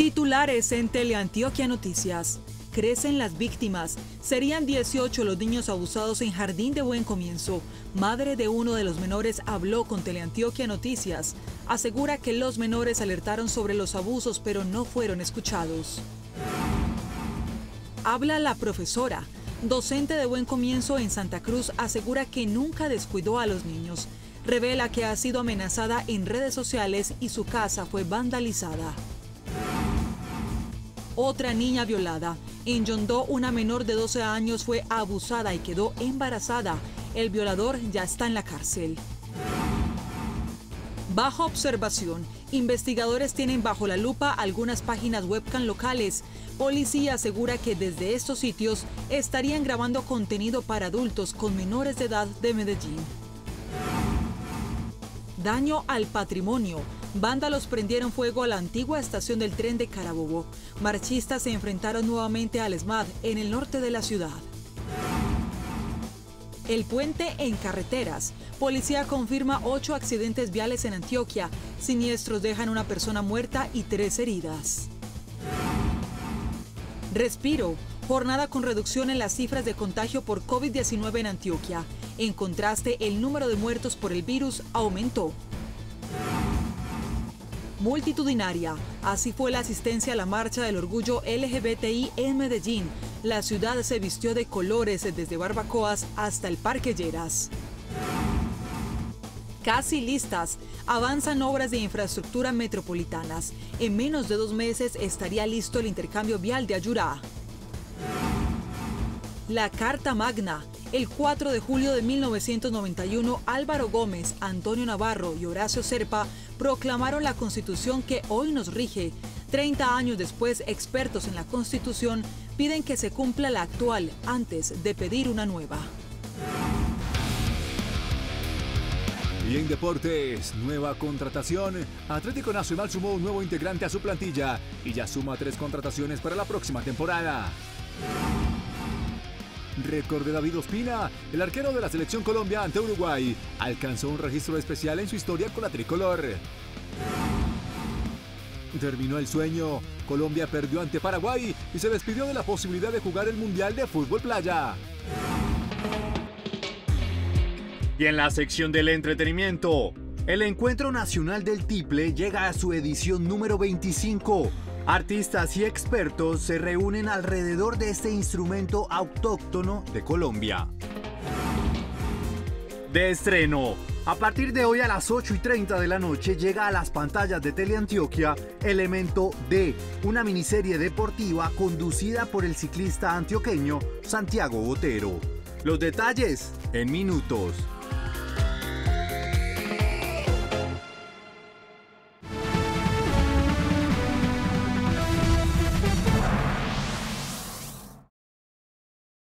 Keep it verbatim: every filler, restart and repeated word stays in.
Titulares en Teleantioquia Noticias. Crecen las víctimas. Serían dieciocho los niños abusados en Jardín de Buen Comienzo. Madre de uno de los menores habló con Teleantioquia Noticias. Asegura que los menores alertaron sobre los abusos, pero no fueron escuchados. Habla la profesora. Docente de Buen Comienzo en Santa Cruz asegura que nunca descuidó a los niños. Revela que ha sido amenazada en redes sociales y su casa fue vandalizada. Otra niña violada. En Yondó, una menor de doce años fue abusada y quedó embarazada. El violador ya está en la cárcel. Bajo observación. Investigadores tienen bajo la lupa algunas páginas webcam locales. Policía asegura que desde estos sitios estarían grabando contenido para adultos con menores de edad de Medellín. Daño al patrimonio. Vándalos prendieron fuego a la antigua estación del tren de Carabobo. Marchistas se enfrentaron nuevamente al ESMAD en el norte de la ciudad. El puente en carreteras. Policía confirma ocho accidentes viales en Antioquia. Siniestros dejan una persona muerta y tres heridas. Respiro. Jornada con reducción en las cifras de contagio por COVID diecinueve en Antioquia. En contraste, el número de muertos por el virus aumentó. Multitudinaria. Así fue la asistencia a la marcha del orgullo L G B T I en Medellín. La ciudad se vistió de colores desde barbacoas hasta el Parque Lleras. Casi listas. Avanzan obras de infraestructura metropolitanas. En menos de dos meses estaría listo el intercambio vial de Ayurá. La Carta Magna. El cuatro de julio de mil novecientos noventa y uno, Álvaro Gómez, Antonio Navarro y Horacio Serpa proclamaron la Constitución que hoy nos rige. Treinta años después, expertos en la Constitución piden que se cumpla la actual antes de pedir una nueva. Y en deportes, nueva contratación. Atlético Nacional sumó un nuevo integrante a su plantilla y ya suma tres contrataciones para la próxima temporada. Récord de David Ospina, el arquero de la Selección Colombia ante Uruguay, alcanzó un registro especial en su historia con la tricolor. Terminó el sueño, Colombia perdió ante Paraguay y se despidió de la posibilidad de jugar el Mundial de Fútbol Playa. Y en la sección del entretenimiento, el Encuentro Nacional del Tiple llega a su edición número veinticinco. Artistas y expertos se reúnen alrededor de este instrumento autóctono de Colombia. De estreno, a partir de hoy a las ocho y treinta de la noche llega a las pantallas de Teleantioquia Elemento D, una miniserie deportiva conducida por el ciclista antioqueño Santiago Botero. Los detalles en minutos.